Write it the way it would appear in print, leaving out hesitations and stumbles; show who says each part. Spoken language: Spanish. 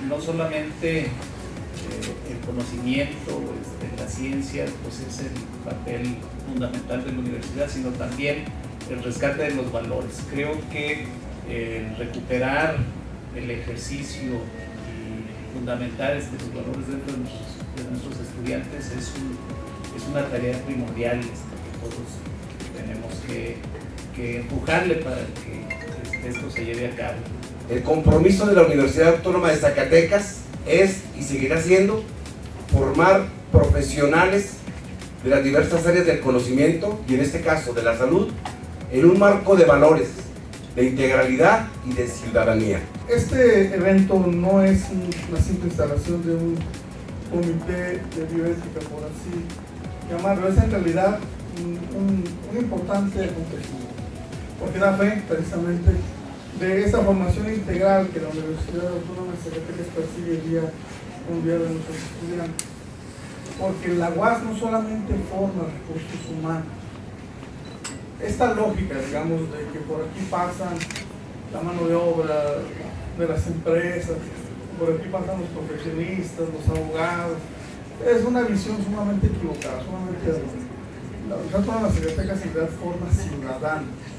Speaker 1: no solamente el conocimiento, la ciencia, pues es el papel fundamental de la universidad, sino también el rescate de los valores. Creo que recuperar el ejercicio y fundamentar los valores dentro de nuestros estudiantes es una tarea primordial que todos tenemos que empujarle para que esto se lleve a cabo.
Speaker 2: El compromiso de la Universidad Autónoma de Zacatecas es y seguirá siendo formar profesionales de las diversas áreas del conocimiento y en este caso de la salud en un marco de valores, de integralidad y de ciudadanía.
Speaker 3: Este evento no es una simple instalación de un comité de bioética, por así llamarlo, es en realidad un importante acontecimiento, porque da fe precisamente de esa formación integral que la Universidad Autónoma de Zacatecas persigue día con día de nuestros estudiantes, porque la UAS no solamente forma recursos humanos. Esta lógica, digamos, de que por aquí pasan la mano de obra de las empresas, por aquí pasan los profesionistas, los abogados, es una visión sumamente equivocada, sumamente errónea. La Universidad Autónoma de Zacatecas en realidad forma ciudadanos.